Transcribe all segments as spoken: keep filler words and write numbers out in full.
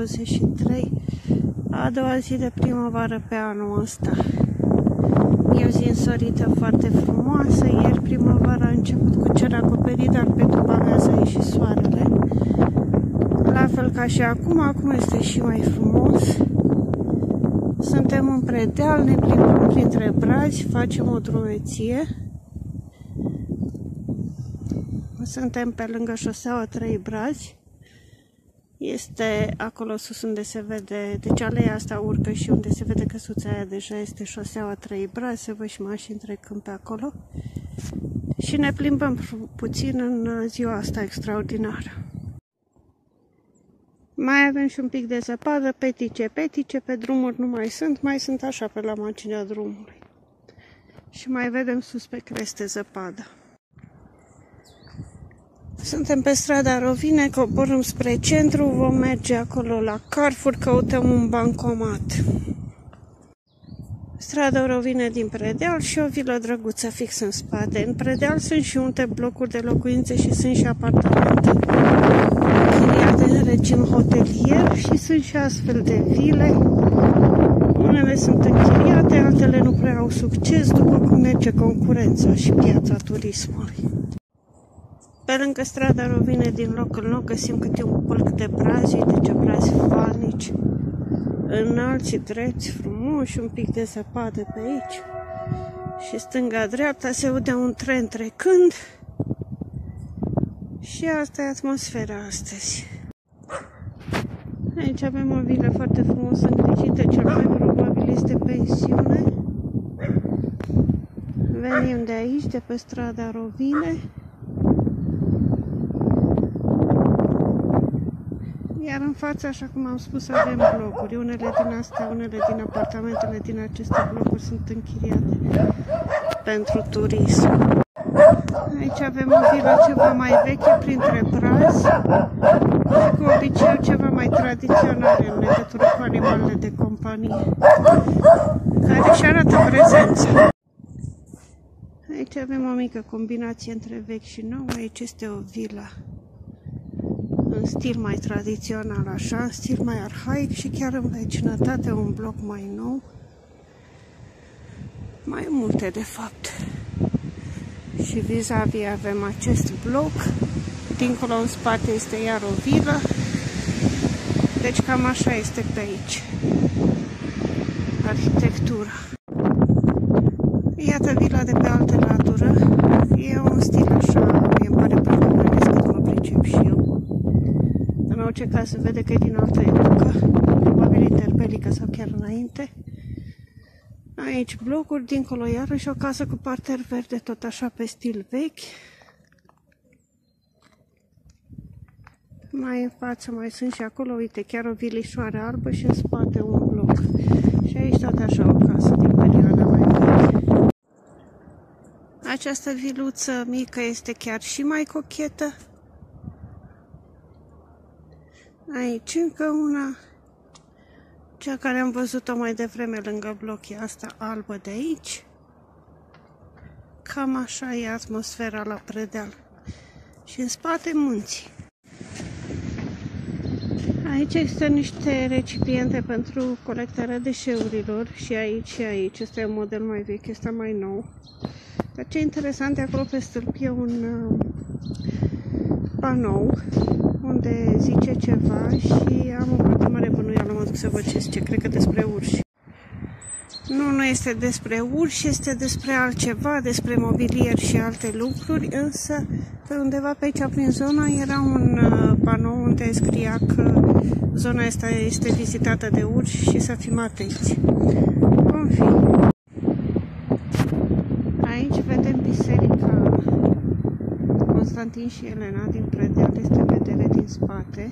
douăzeci și trei, a doua zi de primăvară pe anul ăsta. E o zi însorită foarte frumoasă, ieri primăvara a început cu cer acoperit, dar pe după amiază a ieșit soarele. La fel ca și acum, acum este și mai frumos. Suntem în predeal, ne plimbăm printre brazi, facem o drumeție. Suntem pe lângă șoseaua trei brazi. Este acolo sus unde se vede, deci aleea asta urcă și unde se vede căsuța aia deja este șoseaua trei brazi, se văd și mașini trecând pe acolo. Și ne plimbăm puțin în ziua asta extraordinară. Mai avem și un pic de zăpadă, petice, petice, pe drumuri nu mai sunt, mai sunt așa pe la marginea drumului. Și mai vedem sus pe creste zăpadă. Suntem pe strada Rovine, coborâm spre centru, vom merge acolo la Carrefour, căutăm un bancomat. Strada Rovine din predeal și o vilă drăguță fix în spate. În predeal sunt și multe blocuri de locuințe și sunt și apartamente închiriate în regim hotelier și sunt și astfel de vile. Unele sunt închiriate, altele nu prea au succes, după cum merge concurența și piața turismului. Pe lângă strada Rovine, din loc în loc, găsim câte un pâlc de brazi, deci brazi falnici, înalți, drepți, frumoși, un pic de zăpadă pe aici. Și stânga-dreapta se aude un tren trecând. Și asta e atmosfera astăzi. Aici avem o vilă foarte frumos îngrijită, cel mai probabil este pensiune. Venim de aici, de pe strada Rovine. Iar în față, așa cum am spus, avem blocuri. Unele din astea, unele din apartamentele din aceste blocuri sunt închiriate pentru turism. Aici avem o vilă ceva mai veche, printre brazi, și cu obiceiuri ceva mai tradiționale în legătură cu animalele de companie, care își arată prezența. Aici avem o mică combinație între vechi și nou. Aici este o vilă în stil mai tradițional, așa, în stil mai arhaic și chiar în vecinătate un bloc mai nou. Mai multe, de fapt. Și vis-a-vis avem acest bloc. Dincolo în spate este iar o vilă. Deci cam așa este pe aici arhitectura. Iată vila de pe altă latură. E un stil așa, îmi pare portugănesc, cât mă pricep și eu. În orice caz se vede că e din altă epocă, probabil interbelică sau chiar înainte. Aici blocuri, dincolo iarăși o casă cu parter verde, tot așa pe stil vechi. Mai în față mai sunt și acolo, uite, chiar o vilișoară albă și în spate un bloc. Și aici tot așa o casă din perioada mai veche. Această viluță mică este chiar și mai cochetă. Aici încă una, cea care am văzut-o mai devreme lângă bloc, e asta albă de aici. Cam așa e atmosfera la predeal. Și în spate munții. Aici există niște recipiente pentru colectarea deșeurilor și aici și aici. Este un model mai vechi, este mai nou. Dar ce interesant, de acolo pe stâlp e un uh, panou unde zice ceva și am o foarte mare bănuială, mă duc să văd ce zice, cred că despre urși. Nu, nu este despre urși, este despre altceva, despre mobilier și alte lucruri, însă pe undeva pe aici, prin zona, era un uh, panou unde scria că zona asta este vizitată de urși și să fim atenți. În fine. Aici vedem biserica Constantin și Elena din predeal, este vedere din spate.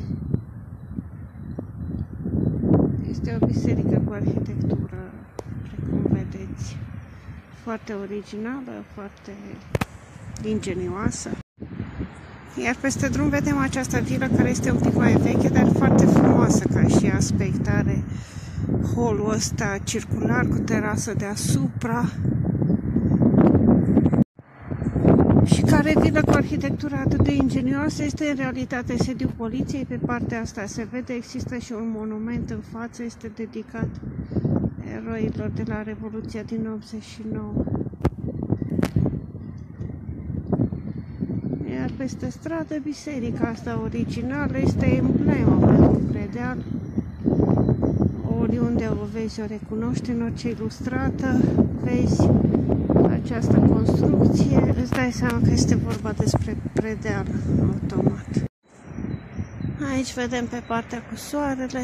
Este o biserică cu arhitectură, precum vedeți, foarte originală, foarte ingenioasă. Iar peste drum vedem această vilă care este un pic mai veche, dar foarte frumoasă ca și aspect. Are holul ăsta circular cu terasă deasupra. Și care vilă cu arhitectură arhitectura atât de ingenioasă este în realitate sediul poliției. Pe partea asta se vede, există și un monument în față, este dedicat eroilor de la Revoluția din optzeci și nouă. Iar peste stradă, biserica asta originală este emblema pentru Predeal. Oriunde o vezi, o recunoști, în orice ilustrată vezi această construcție, îți dai seama că este vorba despre Predeal automat. Aici vedem pe partea cu soarele,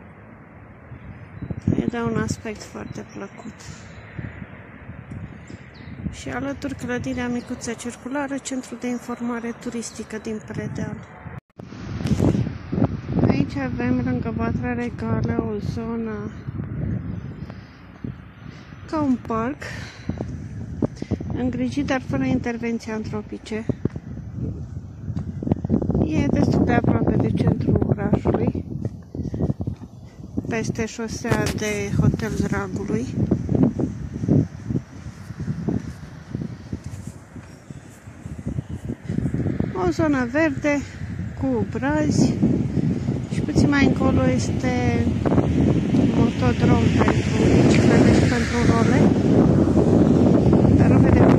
îi dă un aspect foarte plăcut. Și alături clădirea micuță circulară, centru de informare turistică din Predeal. Aici avem lângă Vatra Regală o zonă ca un parc, îngrijit, dar fără intervenții antropice. E destul de aproape de centrul orașului, peste șosea de Hotel Dragului. O zonă verde cu brazi și puțin mai încolo este motodrom pentru biciclete și pentru role. Dar nu vedem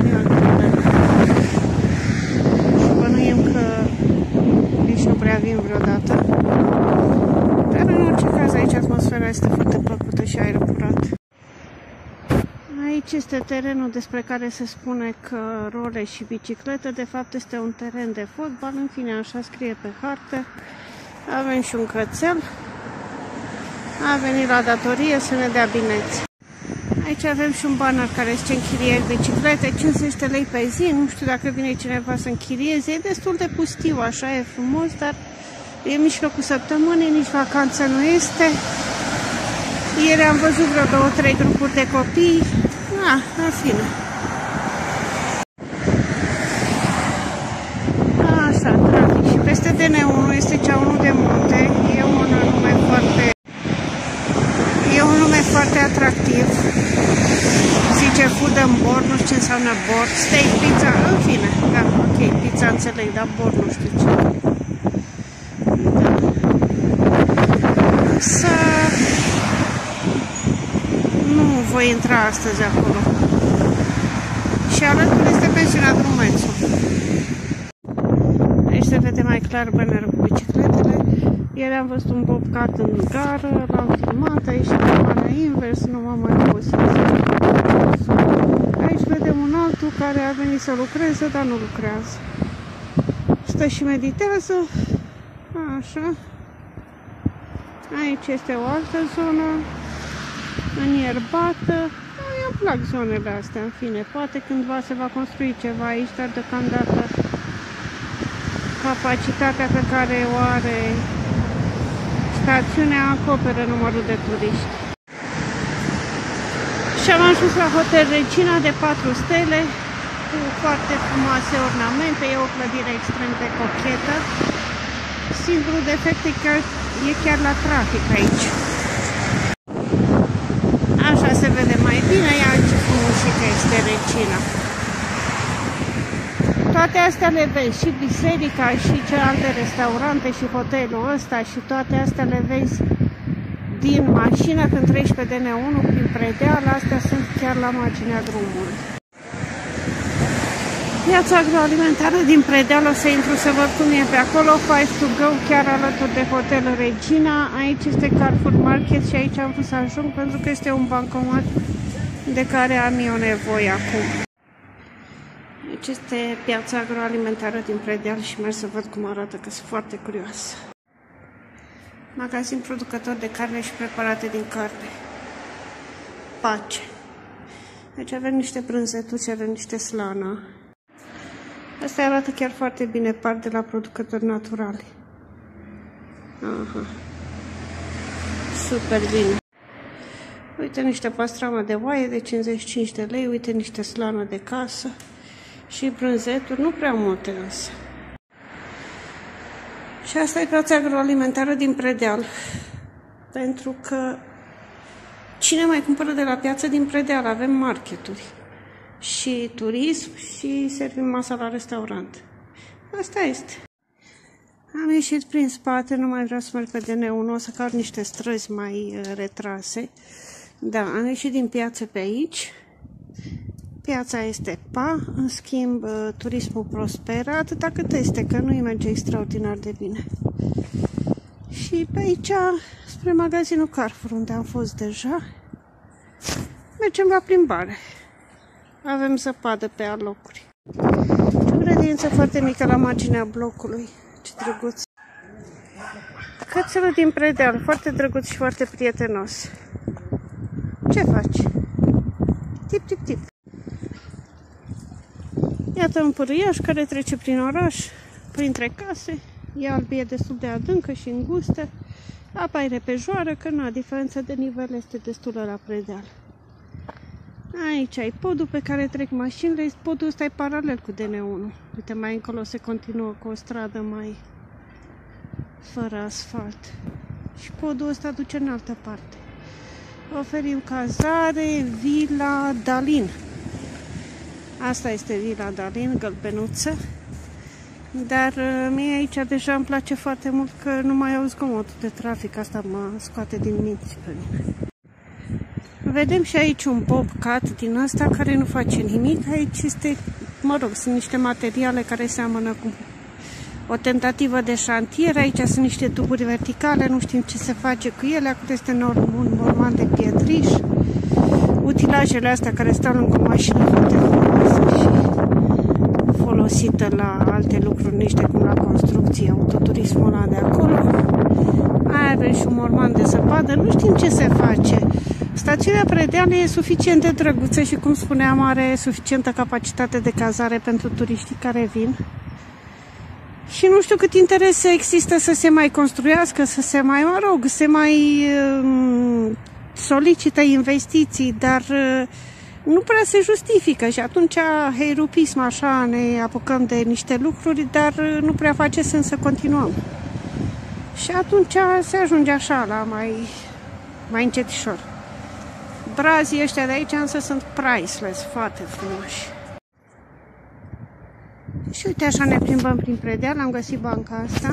și bănuim că nici nu prea vin vreodată. Dar în orice caz aici atmosfera este foarte plăcută și aerul curat. Aici este terenul despre care se spune că role și biciclete, de fapt este un teren de fotbal, în fine așa scrie pe hartă. Avem și un cățel. A venit la datorie să ne dea bineți. Aici avem și un banner care zice închirieri biciclete, cincizeci de lei pe zi, nu știu dacă vine cineva să închirieze, e destul de pustiu, așa e frumos, dar e mijlocul săptămânii, nici vacanță nu este. Ieri am văzut vreo două, trei grupuri de copii. Ah, în fine. Așa, trafic. Și peste D N unu este cea unu de munte. E un nume foarte... E un nume foarte atractiv. Zice food and board, nu știu ce înseamnă board. Steak, pizza, în fine. Da, ok, pizza înțeleg, dar board nu știu ce. Da. Să... Nu voi intra astăzi acolo. Și alături este pensiunea Drumețu. Aici se vede mai clar bannerul cu bicicletele. Ieri am văzut un bobcat în gară, l-am filmat, aici campana invers, nu m-am mai obosit. Aici vedem un altul care a venit să lucreze, dar nu lucrează. Stă și meditează. Așa. Aici este o altă zonă înierbată. Îmi plac zonele astea, în fine. Poate cândva se va construi ceva aici, dar deocamdată capacitatea pe care o are stațiunea acoperă numărul de turiști. Și am ajuns la Hotel Regina de patru stele, cu foarte frumoase ornamente, e o clădire extrem de cochetă. Singurul defect e chiar, e chiar la trafic aici. Așa se vede mai bine, ia ce frumușică este Regina. Toate astea le vezi, și biserica, și celelalte restaurante, și hotelul ăsta, și toate astea le vezi din mașină când treci pe D N unu prin Predeal. Astea sunt chiar la marginea drumului. Piața agroalimentară din Predeal, o să intru să văd cum e pe acolo. Five to go, chiar alături de Hotelul Regina. Aici este Carrefour Market și aici am vrut să ajung pentru că este un bancomat de care am eu nevoie acum. Aici este piața agroalimentară din Predeal și merg să văd cum arată, că sunt foarte curioasă. Magazin producător de carne și preparate din carne. Pace. Aici avem niște brânzetuțe, avem niște slană. Asta arată chiar foarte bine, par de la producători naturali. Aha. Super bine. Uite niște pastramă de oaie de cincizeci și cinci de lei, uite niște slană de casă și brânzeturi, nu prea multe însă. Și asta e piața agroalimentară din Predeal. Pentru că cine mai cumpără de la piață din Predeal? Avem marketuri și turism și servim masa la restaurant. Asta este. Am ieșit prin spate, nu mai vreau să merg pe D N unu, o să caut niște străzi mai retrase. Da, am ieșit din piață pe aici. Piața este P A, în schimb turismul prosperă, atâta cât este, că nu-i merge extraordinar de bine. Și pe aici, spre magazinul Carrefour, unde am fost deja, mergem la plimbare. Avem zăpadă pe alocuri. O grădiniță foarte mică la marginea blocului. Ce drăguț! Cățelul din Predeal, foarte drăguț și foarte prietenos. Ce faci? Tip, tip, tip. Iată un pârâiaș care trece prin oraș, printre case. E alb, e destul de adâncă și îngustă. Apa e repejoară, că nu, diferența de nivel este destulă la Predeal. Aici ai podul pe care trec mașinile. Podul ăsta e paralel cu D N unu. Uite, mai încolo se continuă cu o stradă mai fără asfalt. Și podul ăsta duce în altă parte. Oferim cazare, Vila Dalin. Asta este Vila Dalin, gălbenuță. Dar mie aici deja îmi place foarte mult că nu mai auzi zgomotul de trafic. Asta mă scoate din minți pe mine. Vedem și aici un bobcat din asta care nu face nimic. Aici este, mă rog, sunt niște materiale care seamănă cu o tentativă de șantier. Aici sunt niște tuburi verticale, nu știm ce se face cu ele. Acolo este un morman de pietriș. Utilajele astea care stau lângă o mașină foarte frumoasă și folosită la alte lucruri, niște cum la construcție, autoturismul ăla de acolo. Mai avem și un morman de zăpadă, nu știm ce se face. Stațiunea Predeal e suficient de drăguță și, cum spuneam, are suficientă capacitate de cazare pentru turiștii care vin. Și nu știu cât interes există să se mai construiască, să se mai, mă rog, se mai um, solicită investiții, dar uh, nu prea se justifică și atunci, heirupism, așa, ne apucăm de niște lucruri, dar uh, nu prea face sens să continuăm. Și atunci se ajunge așa, la mai, mai încetișor. Brazii ăștia de aici însă sunt priceless, foarte frumoși. Și uite, așa ne plimbăm prin Predeal, am găsit banca asta.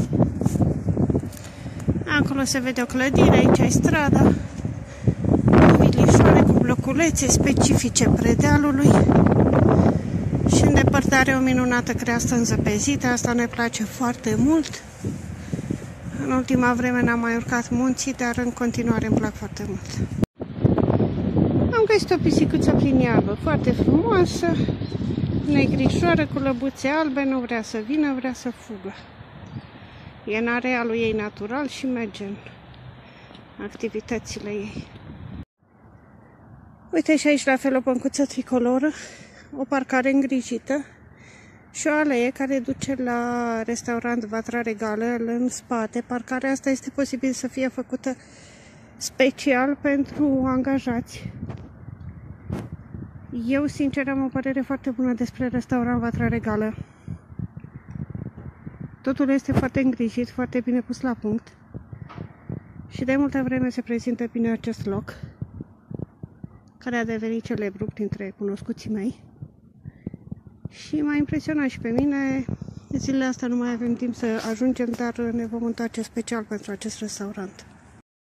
Acolo se vede o clădire, aici e strada. Vilișoare cu bloculețe specifice Predealului. Și în depărtare o minunată creastă înzăpezită, asta ne place foarte mult. În ultima vreme n-am mai urcat munții, dar în continuare îmi plac foarte mult. Am găsit o pisicuță prin iarbă, foarte frumoasă, negrișoară cu lăbuțe albe, nu vrea să vină, vrea să fugă. E în arealul ei natural și merge în activitățile ei. Uite și aici la fel o păncuță tricoloră, o parcare îngrijită și o alee care duce la restaurant Vatra Regală în spate. Parcarea asta este posibil să fie făcută special pentru angajați. Eu, sincer, am o părere foarte bună despre restaurant Vatra Regală. Totul este foarte îngrijit, foarte bine pus la punct. Și de multă vreme se prezintă bine acest loc, care a devenit celebru printre cunoscuții mei. Și m-a impresionat și pe mine. Zilele astea nu mai avem timp să ajungem, dar ne vom întoarce special pentru acest restaurant.